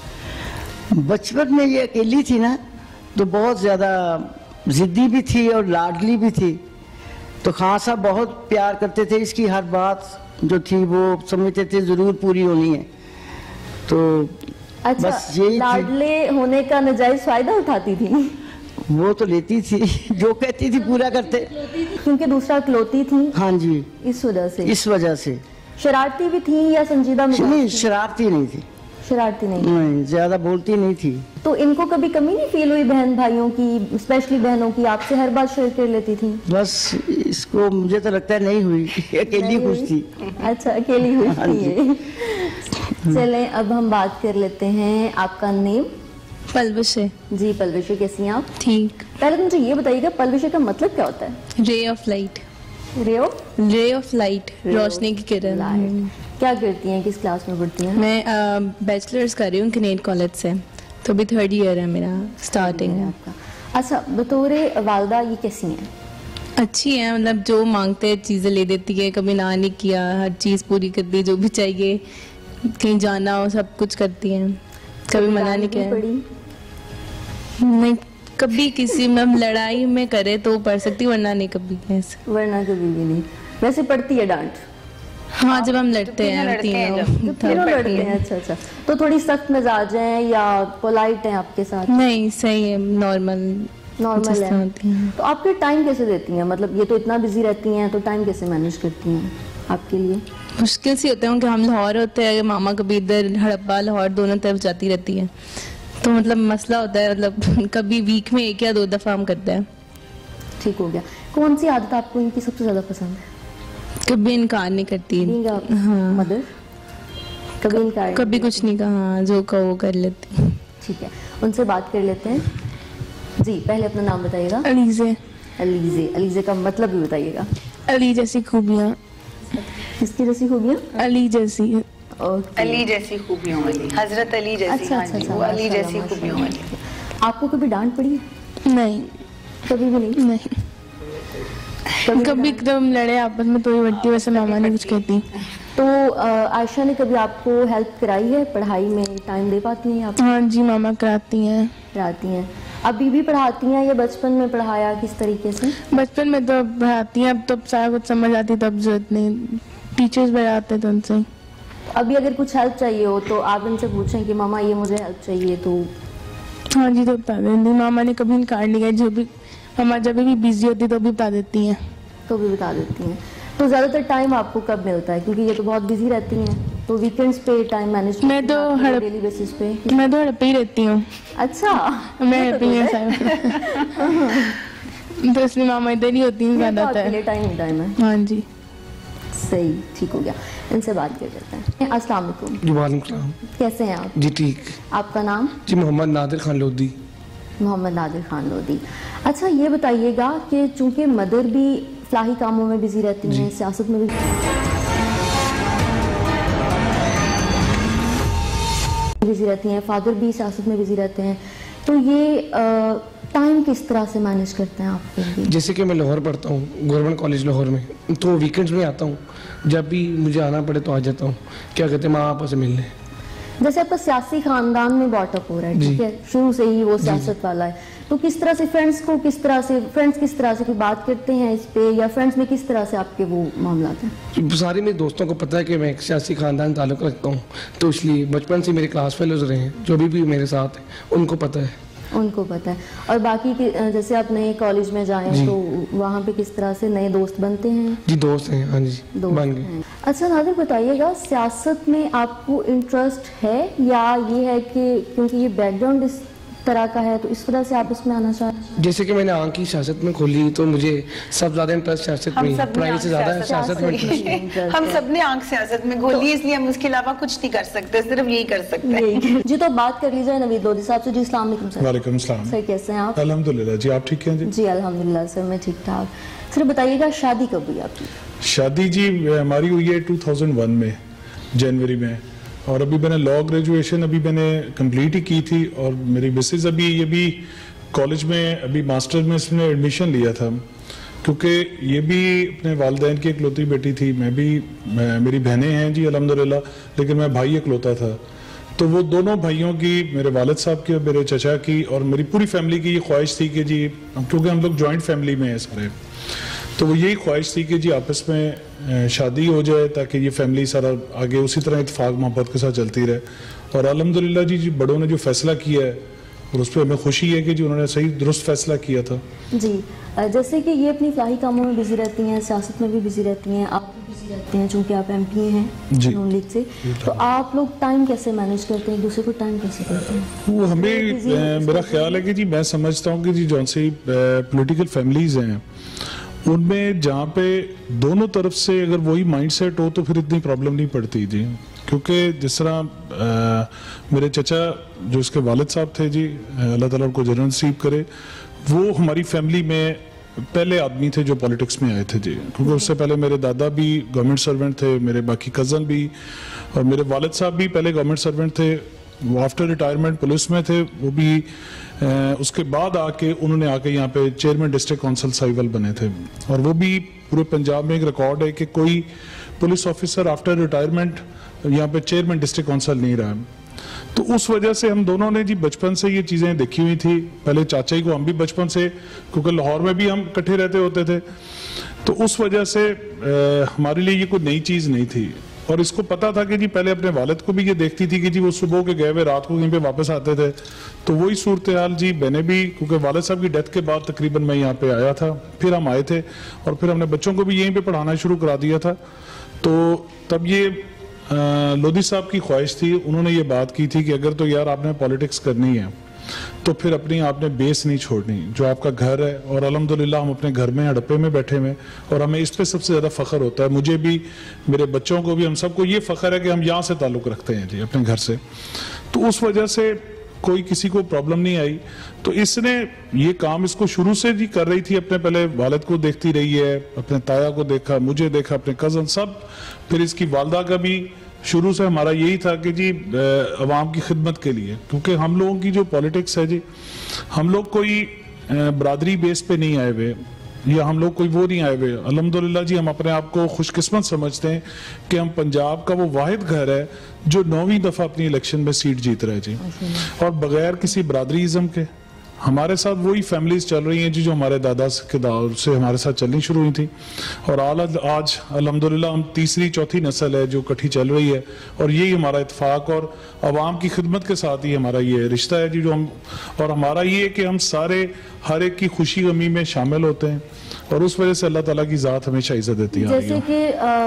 बचपन में ये अकेली थी ना, तो बहुत ज़्यादा ज़िद्दी भी थी और लाडली भी थी। तो खान साहब बहुत प्यार करते थे, इसकी हर बात जो थी वो समझते थे ज़रूर पूरी होनी है। तो अच्छा, बस यही लाडले होने का नाजायज फायदा उठाती थी? वो तो लेती थी, जो कहती थी पूरा करते, क्योंकि दूसरा इकलौती थी। हाँ जी, इस वजह से। इस वजह से। शरारती भी थी या संजीदा मिजाज नहीं, थी? शरारती नहीं थी। शरारती नहीं? नहीं, ज्यादा बोलती नहीं थी। तो इनको कभी कमी नहीं फील हुई बहन भाइयों की, स्पेशली बहनों की? आपसे हर बात शेयर कर लेती थी? बस इसको मुझे तो लगता है नहीं हुई, अकेली खुश थी। अच्छा, अकेली खुश थी ये। चलें अब हम बात कर लेते हैं। आपका नेम? पलविश है। जी पलविश, कैसी हैं आप? ठीक। पहले मुझे ये बताइएगा पलविश का मतलब क्या होता है? Ray of light. Ray of light, रोशनी की किरण। क्या करती हैं, किस क्लास में पढ़ती हैं? मैं बैचलर्स कर रही हूँ कनेट कॉलेज से, तो अभी 3rd ईयर है मेरा, स्टार्टिंग है आपका। अच्छा, बतौर वालदा ये कैसी हैं? अच्छी है, मतलब जो मांगते हैं चीज़ें ले देती है, कभी ना नहीं किया, हर चीज़ पूरी कर दी, जो भी चाहिए, कहीं जाना हो सब कुछ करती हैं, कभी मना नहीं किया। नहीं, कभी किसी में लड़ाई में करे तो पढ़ सकती, वरना नहीं कभी ऐसे। वरना कभी भी नहीं। वैसे पढ़ती है डांट? हाँ, जब हम लड़ते हैं तीनों लड़ते हैं। अच्छा अच्छा, तो थोड़ी सख्त मिजाज हैं या पोलाइट हैं आपके साथ? नहीं, सही है, नॉर्मल है। तो आपके टाइम कैसे देती हैं? मतलब ये तो इतना बिजी रहती हैं, तो टाइम कैसे मैनेज करती हैं आपके लिए? मुश्किल से होते हैं कि हम लाहौर होते हैं, मामा कभी इधर हड़प्पा लाहौर दोनों तरफ जाती रहती है, तो मतलब मसला होता है, मतलब कभी वीक में 1 या 2 दफ़ा हम करते हैं। ठीक हो गया। कौन सी आदत आपको इनकी सबसे ज़्यादा पसंद है? कभी इनकार नहीं करती। हाँ। मदर कभी इनकार? कभी कुछ नहीं कहा, हाँ, जो कहो वो कर लेती। ठीक है, उनसे बात कर लेते हैं। जी, पहले अपना नाम बताइएगा। अलीज़े। अलीज़े, अलीज़े का मतलब भी बताइएगा। अली जैसी खूबियाँ। किसकी जैसी खूबियाँ? अली जैसी। अली जैसी खूबियों वाली, हजरत अली जैसी। अच्छा अच्छा अच्छा, वो अली जैसी खूबियों वाली। आपको कभी डांट पड़ी है? नहीं, कभी भी नहीं? नहीं, कभी एकदम लड़े आपस में तो ही बढ़ती, वैसे मामा ने कुछ कहती। तो आयशा ने कभी आपको हेल्प कराई है पढ़ाई में? टाइम दे पाती हैं आप? हाँ जी, मामा कराती हैं। पढ़ाती हैं? अभी भी पढ़ाती हैं या बचपन में पढ़ाया, किस तरीके से? बचपन में तो पढ़ाती हैं, अब तो सारा कुछ समझ आती, तब जरूरत नहीं, टीचर्स बताते तो उनसे। अभी अगर कुछ हेल्प चाहिए हो तो आप उनसे पूछें कि मामा ये मुझे हेल्प चाहिए, तो हाँ जी, तो बता देंगी। मामा ने कभी इनकार नहीं किया, जो भी मामा जब भी बिजी होती तो भी बता देती हैं। तो भी बता देती हैं। तो ज़्यादातर टाइम आपको कब मिलता है, क्योंकि ये तो बहुत बिजी रहती हैं, तो वीकेंड्स पे टाइम मैनेज? मैं तो डेली बेसिस पे? मैं तो हड़प्पे ही रहती हूँ। अच्छा, मैं हड़प्पे ही तो इसलिए मामा इधर ही होती हैं ज़्यादातर। टाइम है। हाँ जी, सही, ठीक हो गया। इनसे बात कर लेते हैं। अस्सलाम वालेकुम। जी वालेकुम सलाम। कैसे हैं आप? जी ठीक। आपका नाम? जी मोहम्मद नादिर खान लोधी। मोहम्मद नादिर खान लोधी। अच्छा ये बताइएगा कि चूंकि मदर भी फलाही कामों में बिजी रहती हैं, सियासत में भी बिजी रहती हैं, फादर भी सियासत में बिजी रहते हैं, तो ये टाइम किस तरह से मैनेज करते हैं आप? जैसे कि मैं लाहौर पढ़ता हूँ, गवर्नमेंट कॉलेज लाहौर में, तो वीकेंड्स में आता हूँ, जब भी मुझे आना पड़े तो आ जाता हूँ। क्या कहते हैं, माँ आपस से मिलने। जैसे आपका सियासी खानदान में बॉटअप हो रहा है, ठीक है, शुरू से ही वो सियासत वाला है, तो किस तरह से फ्रेंड्स किस तरह से कोई बात करते हैं इस पे, या फ्रेंड्स में किस तरह से आपके वो मामला हैं? सारे मेरे दोस्तों को पता है कि मैं एक सियासी खानदान ताल्लुक रखता हूँ, तो इसलिए बचपन से मेरे क्लास फेलोज रहे हैं, जो भी मेरे साथ हैं उनको पता है। और बाकी जैसे आप नए कॉलेज में जाएं तो वहाँ पे किस तरह से नए दोस्त बनते हैं? जी दोस्त हैं, हाँ जी, बन गए। अच्छा नादिर बताइएगा, सियासत में आपको इंटरेस्ट है या ये है कि क्योंकि ये बैकग्राउंड इस तरह का है तो इस वजह से आप इसमें आना चाहते हैं? जैसे कि मैंने आंख की सियासत में खोली तो मुझे सब ज्यादा इंटरेस्ट सियासत में, पढ़ाई से ज्यादा सियासत में इंटरेस्ट। हम सब ने आंख सियासत में खोली, इसलिए हम उसके अलावा कुछ नहीं कर सकते, सिर्फ यही कर सकते हैं। जी तो बात कर लीजिए नवीद लोधी साहब से। जी अस्सलाम वालेकुम सर। वालेकुम सलाम सर, कैसे हैं आप? अल्हम्दुलिल्लाह जी, आप ठीक हैं जी? जी अल्हम्दुलिल्लाह सर, मैं ठीक ठाक। सर बताइएगा, शादी कब हुई आपकी? शादी जी हमारी हुई है 2001 में, जनवरी में, और अभी मैंने लॉ ग्रेजुएशन अभी मैंने कंप्लीट ही की थी, और मेरी मिसेज अभी ये भी कॉलेज में अभी मास्टर में इसने एडमिशन लिया था, क्योंकि ये भी अपने वालिदैन की इकलौती बेटी थी। मेरी बहनें हैं जी अल्हम्दुलिल्लाह, लेकिन मैं भाई इकलौता था, तो वो दोनों भाइयों की, मेरे वालिद साहब की और मेरे चचा की और मेरी पूरी फैमिली की ये ख्वाहिश थी कि जी, क्योंकि हम लोग जॉइंट फैमिली में हैं सारे, तो वो यही ख्वाहिश थी कि जी आपस में शादी हो जाए ताकि ये फैमिली सारा आगे उसी तरह इत्तेफाक मोहब्बत के साथ चलती रहे। और अल्हम्दुलिल्लाह जी बड़ों ने जो फैसला किया है और उस पर हमें खुशी है कि जी उन्होंने सही दुरुस्त फैसला किया था। जी जैसे कि ये अपनी फलाही कामों में बिजी रहती हैं, सियासत में भी बिजी रहती हैं, आप भी बिजी रहते हैं चूँकि आप MP हैं नून लीग से, तो आप लोग टाइम कैसे मैनेज करते हैं, एक दूसरे को टाइम कैसे करते हैं? वो हमें, मेरा ख्याल है कि जी मैं समझता हूँ कि जी जौन सी पोलिटिकल फैमिलीज हैं उनमें जहाँ पे दोनों तरफ से अगर वही माइंडसेट हो तो फिर इतनी प्रॉब्लम नहीं पड़ती जी। क्योंकि जिस तरह मेरे चचा जो इसके वालिद साहब थे जी, अल्लाह ताला उनको जन्नत नसीब करे, वो हमारी फैमिली में पहले आदमी थे जो पॉलिटिक्स में आए थे जी। क्योंकि उससे पहले मेरे दादा भी गवर्नमेंट सर्वेंट थे, मेरे बाकी कज़न भी, और मेरे वालिद साहब भी पहले गवर्नमेंट सर्वेंट थे, वो आफ्टर रिटायरमेंट पुलिस में थे, वो भी उसके बाद आके उन्होंने आके यहाँ पे चेयरमैन डिस्ट्रिक्ट काउंसिल साहिवाल बने थे। और वो भी पूरे पंजाब में एक रिकॉर्ड है कि कोई पुलिस ऑफिसर आफ्टर रिटायरमेंट यहाँ पे चेयरमैन डिस्ट्रिक्ट काउंसिल नहीं रहा। तो उस वजह से हम दोनों ने जी बचपन से ये चीज़ें देखी हुई थी। पहले चाचा जी को हम भी बचपन से, क्योंकि लाहौर में भी हम इकट्ठे रहते होते थे, तो उस वजह से हमारे लिए ये कोई नई चीज़ नहीं थी। और इसको पता था कि जी पहले अपने वालिद को भी ये देखती थी कि जी वो सुबह के गए हुए रात को कहीं पे वापस आते थे, तो वही सूरत हाल जी मैंने भी, क्योंकि वालिद साहब की डेथ के बाद तकरीबन मैं यहाँ पे आया था, फिर हम आए थे और फिर हमने बच्चों को भी यहीं पे पढ़ाना शुरू करा दिया था। तो तब ये लोधी साहब की ख्वाहिश थी, उन्होंने ये बात की थी कि अगर तो यार आपने पॉलिटिक्स करनी है तो फिर अपनी आपने बेस नहीं छोड़नी, जो आपका घर है। और अल्हम्दुलिल्लाह हम अपने घर में हड़प्पे में बैठे हुए, और हमें इस पे सबसे ज़्यादा फ़ख्र होता है, मुझे भी, मेरे बच्चों को भी, हम सबको ये फ़ख्र है कि हम यहाँ से ताल्लुक़ रखते हैं जी अपने घर से। तो उस वजह से कोई किसी को प्रॉब्लम नहीं आई। तो इसने ये काम इसको शुरू से जी कर रही थी, अपने पहले वालिद को देखती रही है, अपने ताया को देखा, मुझे देखा, अपने कज़न सब, फिर इसकी वालदा का भी शुरू से हमारा यही था कि जी अवाम की खिदमत के लिए, क्योंकि हम लोगों की जो पॉलिटिक्स है जी, हम लोग कोई बरादरी बेस पे नहीं आए हुए, या हम लोग कोई वो नहीं आए हुए। अल्हम्दुलिल्लाह जी हम अपने आप को खुशकिस्मत समझते हैं कि हम पंजाब का वो वाहिद घर है जो 9वीं दफ़ा अपनी इलेक्शन में सीट जीत रहा है जी, और बगैर किसी बरादरीज़म के। हमारे साथ वही फैमिलीज चल रही हैं जी जो हमारे दादा के दौर से हमारे साथ चलनी शुरू हुई थी, और आज अल्हम्दुलिल्लाह हम तीसरी चौथी नस्ल है जो इकट्ठी चल रही है। और यही हमारा इत्तेफाक और आवाम की खिदमत के साथ ही हमारा ये रिश्ता है जी, जो हम, और हमारा ये है कि हम सारे हर एक की खुशी गमी में शामिल होते हैं, और उस वजह से अल्लाह ताला की ज़ात हमेशा इज्जत देती है। जैसे कि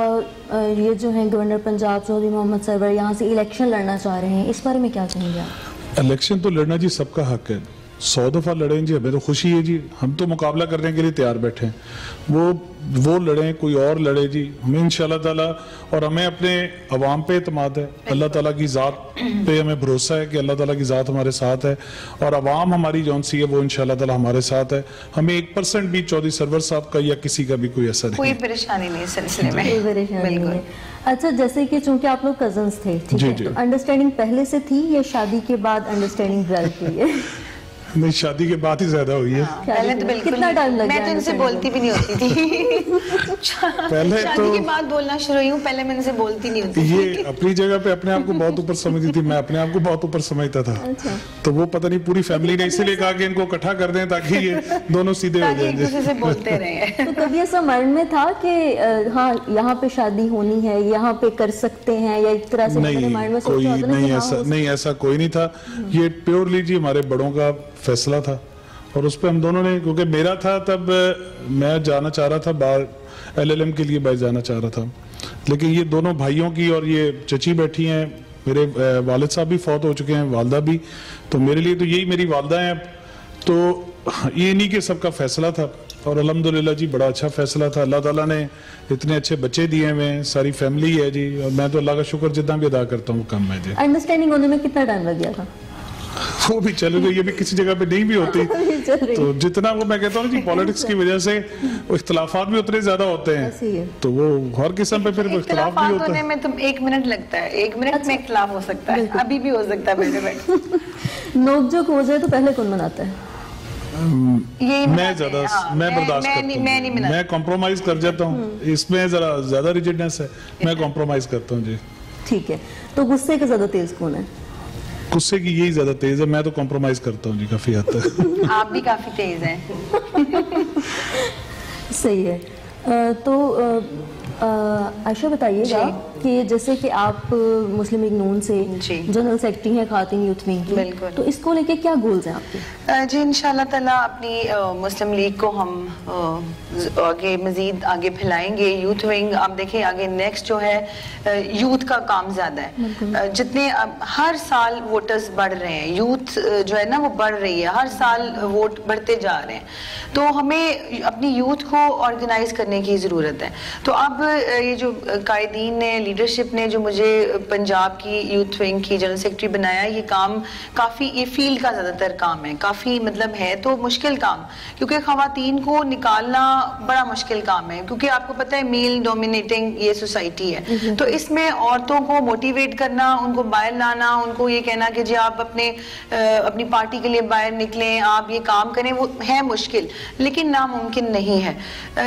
ये जो है गवर्नर पंजाब चौधरी मोहम्मद सरवर यहाँ से इलेक्शन लड़ना चाह रहे हैं, इस बारे में क्या कहेंगे आप? इलेक्शन तो लड़ना जी सबका हक है, 100 दफा लड़े जी, हमें तो खुशी है जी, हम तो मुकाबला करने के लिए तैयार बैठे हैं। वो लड़े, कोई और लड़े जी, हमें इंशाल्लाह ताला, और हमें अपने अवाम पे एतमाद है, अल्लाह ताला की ज़ात पे हमें भरोसा है कि अल्लाह ताला की ज़ात हमारे साथ है, और अवाम हमारी जौन सी है वो इंशाल्लाह ताला हमारे साथ है। हमें 1% भी चौधरी सरवर साहब का या किसी का भी कोई असर कोई नहीं, परेशानी नहीं इस सिलसिले में, कोई परेशानी नहीं है। अच्छा, जैसे कि चूंकि आप लोग कजन्स थे, ठीक है, तो अंडरस्टैंडिंग पहले से थी या शादी के बाद अंडरस्टैंडिंग डेवलप हुई है? नहीं, शादी के बाद ही ज्यादा हुई है। पहले तो बिल्कुल कितना टाइम लगा? मैं तो इनसे बोलती भी नहीं होती थी। पहले शादी तो के बाद बोलना शुरू हुई हूँ, पहले मैं इनसे बोलती नहीं होती थी। ये अपनी जगह पे अपने आप को बहुत ऊपर समझती थी, मैं अपने आप को बहुत ऊपर समझता था। अच्छा। तो वो पता नहीं पूरी फैमिली ने इसीलिए कहा कि इनको इकट्ठा कर दें ताकि ये दोनों सीधे हो ताकि एक दूसरे जाएंगे। से बोलते रहे। तो कभी ऐसा माइंड में था कि हाँ यहाँ पे शादी होनी है, यहाँ पे कर सकते हैं, या एक तरह से नहीं, माइंड में कोई सोचा होता ना कि नहीं, हाँ, ऐसा नहीं, ऐसा कोई नहीं था। ये प्योरली जी हमारे बड़ों का फैसला था, और उस पर हम दोनों ने, क्योंकि मेरा था तब मैं जाना चाह रहा था बाहर, LLM के लिए बाहर जाना चाह रहा था, लेकिन ये दोनों भाइयों की, और ये चची बैठी हैं, मेरे वालिद साहब भी फौत हो चुके हैं, वालदा भी, तो मेरे लिए तो यही मेरी वालदा हैं। तो ये नहीं कि सबका फैसला था, और अल्हम्दुलिल्लाह जी बड़ा अच्छा फैसला था। अल्लाह ताला ने इतने अच्छे बच्चे दिए हुए हैं, सारी फैमिली है जी, और मैं तो अल्लाह का शुक्र जितना भी अदा करता हूँ कम है जी। अंडरस्टैंडिंग होने में कितना टाइम लग गया था? वो भी चल गई, ये भी किसी जगह पे नहीं भी होती। तो जितना वो मैं कहता हूँ जी, पॉलिटिक्स की वजह से इख्तलाफात भी उतने ज्यादा होते हैं, तो वो हर किस्म पे फिर इख्तलाफ भी होता है। में तो 1 मिनट लगता है, 1 मिनट में इख्तलाफ हो सकता है, अभी भी हो सकता है मेरे में। नोकझोंक हो जाए तो पहले कौन मनाता है? मैं ज्यादा, मैं बर्दाश्त करता हूँ, मैं कॉम्प्रोमाइज कर जाता हूँ, इसमें जरा ज्यादा रिजिडनेस है, मैं कॉम्प्रोमाइज करता हूँ जी। ठीक है, तो गुस्से का ज्यादा तेज कौन है? गुस्से की यही ज्यादा तेज है, मैं तो कॉम्प्रोमाइज करता हूँ जी काफी हद तक। आप भी काफी तेज हैं। सही है। तो आयशा बताइएगा कि जैसे कि आप मुस्लिम लीग नून से जनरल सेक्रेटरी हैं खातिन यूथ विंग की, बिल्कुल, तो इसको लेके क्या गोल्स हैं आपके? जी इंशाल्लाह ताला अपनी मुस्लिम लीग को हम आगे मजीद आगे फैलाएंगे। यूथ विंग आप देखें आगे नेक्स्ट जो है, यूथ का काम ज्यादा है, जितने हर साल वोटर्स बढ़ रहे हैं, यूथ जो है ना वो बढ़ रही है, हर साल वोट बढ़ते जा रहे हैं, तो हमें अपनी यूथ को ऑर्गेनाइज करने की जरूरत है। तो अब ये जो कायदीन ने, लीडरशिप ने जो मुझे पंजाब की यूथ विंग की जनरल सेक्रेटरी बनाया, ये काम काफ़ी, ये फील्ड का ज़्यादातर काम है, काफ़ी मतलब है तो मुश्किल काम, क्योंकि ख़वातीन को निकालना बड़ा मुश्किल काम है, क्योंकि आपको पता है मेल डोमिनेटिंग ये सोसाइटी है, तो इसमें औरतों को मोटिवेट करना, उनको बाहर लाना, उनको ये कहना कि जी आप अपनी पार्टी के लिए बाहर निकलें, आप ये काम करें, वो है मुश्किल, लेकिन नामुमकिन नहीं है।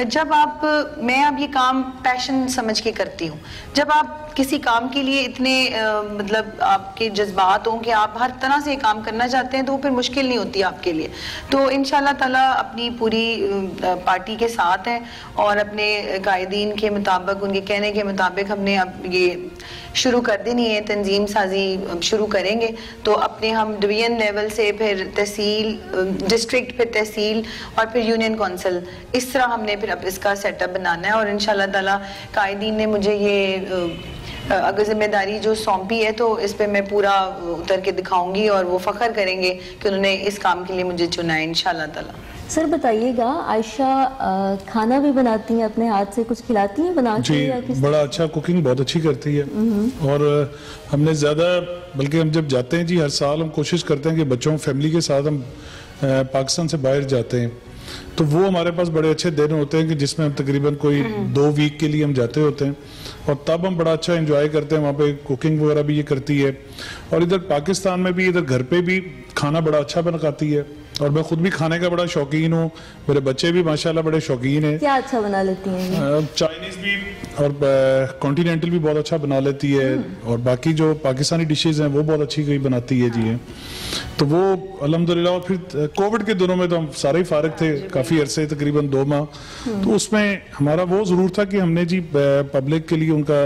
मैं अब ये काम पैशन समझ के करती हूँ। जब आप किसी काम के लिए इतने मतलब आपके जज्बात हों कि आप हर तरह से काम करना चाहते हैं, तो वो फिर मुश्किल नहीं होती आपके लिए। तो इंशाल्लाह ताला अपनी पूरी पार्टी के साथ हैं, और अपने कायदीन के मुताबिक, उनके कहने के मुताबिक हमने अब ये शुरू कर देनी है, तंजीम साजी शुरू करेंगे। तो अपने हम डिवीजन लेवल से फिर तहसील, डिस्ट्रिक्ट, फिर तहसील, और फिर यूनियन काउंसिल, इस तरह हमने फिर अब इसका सेटअप बनाना है। और इंशाल्लाह ताला कायदीन ने मुझे ये अगर जिम्मेदारी जो सौंपी है, तो इस पे मैं पूरा उतर के दिखाऊंगी, और वो फख्र करेंगे कि उन्होंने इस काम के लिए मुझे चुना है इंशाल्लाह ताला। सर बताइएगा, आयशा खाना भी बनाती हैं, अपने हाथ से कुछ खिलाती हैं बना के, या किस? बड़ा अच्छा, कुकिंग बहुत अच्छी करती है, और हमने ज़्यादा, बल्कि हम जब जाते हैं जी हर साल हम कोशिश करते हैं कि बच्चों फैमिली के साथ हम पाकिस्तान से बाहर जाते हैं, तो वो हमारे पास बड़े अच्छे दिन होते हैं कि जिसमें हम तकरीबन कोई 2 वीक के लिए हम जाते होते हैं, और तब हम बड़ा अच्छा एंजॉय करते हैं। वहाँ पे कुकिंग वगैरह भी ये करती है, और इधर पाकिस्तान में भी, इधर घर पे भी खाना बड़ा अच्छा बनाती है, और मैं खुद भी खाने का बड़ा शौकीन हूँ, मेरे बच्चे भी माशाल्लाह बड़े शौकीन हैं। क्या अच्छा बना लेती हैं? चाइनीज भी और कॉन्टिनेंटल भी बहुत अच्छा बना लेती है, और बाकी जो पाकिस्तानी डिशेज हैं वो बहुत अच्छी कोई बनाती है जी। तो वो अल्हम्दुलिल्लाह। और फिर कोविड के दिनों में तो हम सारे ही फारिग थे काफ़ी अरसे, तकरीबन 2 माह, तो उसमें हमारा वो ज़रूर था कि हमने जी पब्लिक के लिए उनका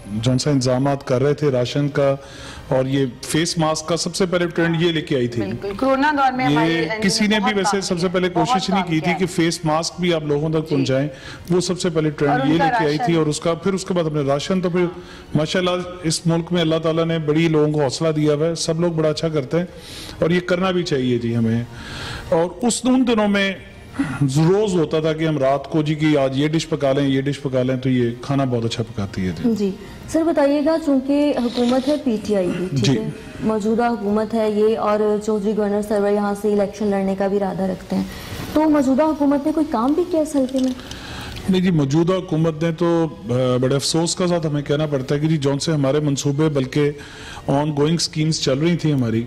जौन सा इंतजामात कर रहे थे राशन का और ये फेस मास्क का, सबसे पहले ट्रेंड ये लेके आई थी। कोरोना दौर में ये किसी ने भी वैसे सबसे पहले कोशिश नहीं की थी कि फेस मास्क भी आप लोगों तक पहुंचाएं, वो सबसे पहले ट्रेंड ये लेके आई थी। और उसका फिर उसके बाद अपने राशन, तो फिर माशाल्लाह इस मुल्क में अल्लाह ताला ने बड़ी लोगों को हौसला दिया हुआ है, सब लोग बड़ा अच्छा करते हैं और ये करना भी चाहिए जी हमें। और उन दिनों में रोज होता था कि हम रात को जी की आज ये डिश पका लें, ये डिश पका लें, तो ये खाना बहुत अच्छा पकाती है जी। सर बताइएगा, चूंकि हुकूमत है पीटीआई की, ठीक है, मौजूदा हुकूमत है ये, और चौधरी गवर्नर सरवर यहाँ से इलेक्शन लड़ने का भी इरादा रखते हैं, तो मौजूदा हुकूमत ने कोई काम भी किया इस हल्के में? नहीं जी, मौजूदा हुकूमत ने तो बड़े अफसोस का साथ हमें कहना पड़ता है कि जी जौन से हमारे मंसूबे बल्कि ऑन गोइंग स्कीम्स चल रही थी हमारी,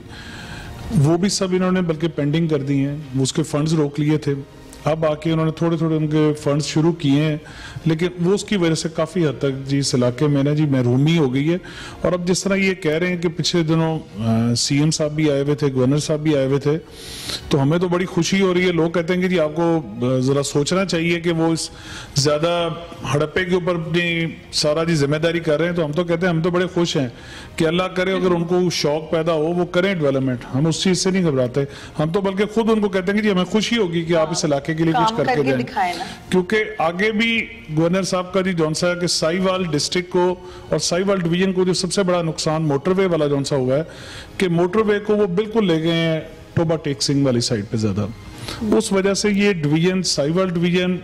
वो भी सब इन्होंने बल्कि पेंडिंग कर दी हैं, उसके फंड्स रोक लिए थे। अब आके उन्होंने थोड़े थोड़े उनके फंड्स शुरू किए हैं, लेकिन वो उसकी वजह से काफ़ी हद तक जी इस इलाके में ना जी महरूमी हो गई है। और अब जिस तरह ये कह रहे हैं कि पिछले दिनों सीएम साहब भी आए हुए थे, गवर्नर साहब भी आए हुए थे, तो हमें तो बड़ी खुशी हो रही है। लोग कहते हैं कि जी आपको ज़रा सोचना चाहिए कि वो इस ज़्यादा हड़प्पे के ऊपर अपनी सारा जी जिम्मेदारी कर रहे हैं। तो हम तो कहते हैं हम तो बड़े खुश हैं कि अल्लाह करे अगर उनको शौक पैदा हो वो करें डेवलपमेंट, हम उस चीज़ से नहीं घबराते। हम तो बल्कि खुद उनको कहते हैं कि जी हमें खुशी होगी कि आप इस इलाके के लिए कुछ करके दें, क्योंकि आगे भी गवर्नर साहब का जी जौन सा कि साहिवाल डिस्ट्रिक्ट को और साहिवाल डिवीजन को जो सबसे बड़ा नुकसान मोटरवे वाला जौन सा हुआ है कि मोटरवे को वो बिल्कुल ले गए हैं टोबा टेक सिंह वाली साइड पे ज्यादा, उस वजह से ये डिवीजन साहिवाल डिवीजन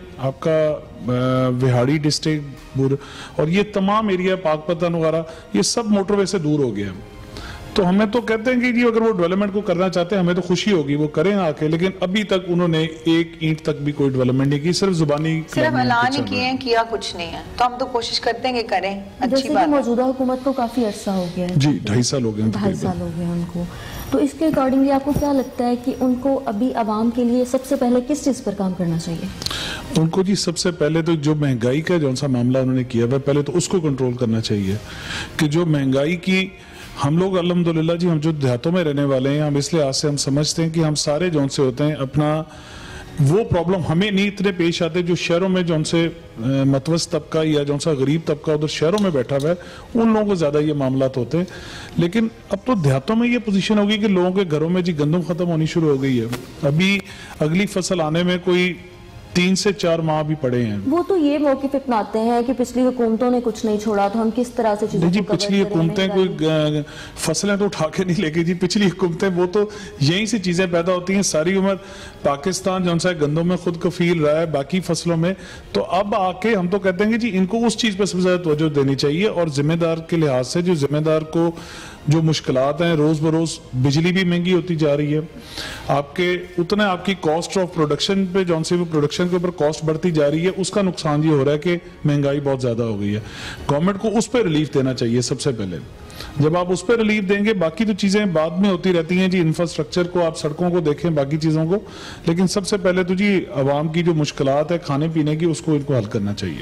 आपका विहाड़ी डिस्ट्रिक्ट और ये तमाम एरिया पाकपतन वगैरह ये सब मोटरवे से दूर हो गया। तो हमें तो कहते हैं कि जी अगर वो डेवलपमेंट को करना चाहते हैं हमें तो खुशी होगी वो करें आके, लेकिन अभी तक उन्होंने एक ईंट तक भी कोई डेवलपमेंट नहीं की, सिर्फ जुबानी सिर्फ ऐलान ही किए हैं, किया कुछ नहीं है। तो हम तो कोशिश करते हैं कि करें, अच्छी बात है। मौजूदा हुकूमत को काफी अरसा हो गया है जी, 2.5 साल हो गए, 2.5 साल हो गए उनको, तो इसके अकॉर्डिंगली आपको क्या लगता है कि उनको अभी आवाम के लिए सबसे पहले किस चीज पर काम करना चाहिए? उनको जी सबसे पहले तो जो महंगाई का जौन सा मामला उन्होंने किया है पहले तो उसको कंट्रोल करना चाहिए कि जो महंगाई की हम लोग अल्हम्दुलिल्लाह जी हम जो देहातों में रहने वाले हैं, हम इस लिहाज से हम समझते हैं कि हम सारे जौन से होते हैं अपना वो प्रॉब्लम हमें नहीं इतने पेश आते जो शहरों में जौन से मतवस्त तबका या जौन सा गरीब तबका उधर शहरों में बैठा हुआ है उन लोगों को ज्यादा ये मामला होते हैं। लेकिन अब तो देहातों में ये पोजीशन होगी कि लोगों के घरों में जी गंदम खत्म होनी शुरू हो गई है। अभी अगली फसल आने में कोई 3 से 4 माह भी पड़े हैं। वो तो ये मौक़िफ़ अपनाते हैं कि पिछली हुकूमतों ने कुछ नहीं छोड़ा, तो हम किस तरह से चीज़ों जी पिछली हुकूमतें कोई फसलें तो उठा के नहीं लेगी जी, पिछली हुकूमतें वो तो यहीं से चीजें पैदा होती हैं। सारी उम्र पाकिस्तान जो सा गंदों में खुद कफील रहा है बाकी फसलों में, तो अब आके हम तो कहते हैं कि जी इनको उस चीज पर सबसे ज्यादा तवज्जो देनी चाहिए। और जिम्मेदार के लिहाज से जो जिम्मेदार को जो मुश्किलात हैं, रोज बरोज बिजली भी महंगी होती जा रही है, आपके उतना आपकी कॉस्ट ऑफ प्रोडक्शन पे जौन सी प्रोडक्शन के ऊपर कॉस्ट बढ़ती जा रही है, उसका नुकसान ये हो रहा है कि महंगाई बहुत ज्यादा हो गई है। गवर्नमेंट को उस पर रिलीफ देना चाहिए सबसे पहले। जब आप उस पर रिलीफ देंगे बाकी तो चीजें बाद में होती रहती हैं जी, इंफ्रास्ट्रक्चर को आप सड़कों को देखें बाकी चीजों को, लेकिन सबसे पहले तो जी आवाम की जो मुश्किलात है खाने पीने की उसको इनको हल करना चाहिए।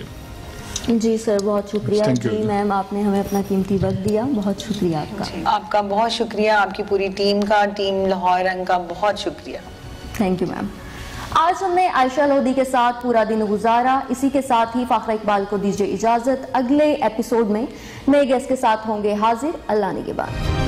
जी सर, बहुत शुक्रिया जी मैम, आपने हमें अपना कीमती वक्त दिया, बहुत शुक्रिया आपका। आपका बहुत शुक्रिया, आपकी पूरी टीम का, टीम लाहौर रंग का बहुत शुक्रिया। Thank you ma'am. आज हमने आयशा लोधी के साथ पूरा दिन गुजारा। इसी के साथ ही फाखरा इकबाल को दीजिए इजाजत। अगले एपिसोड में नए गेस्ट के साथ होंगे हाजिर। अल्लाह निगहबान।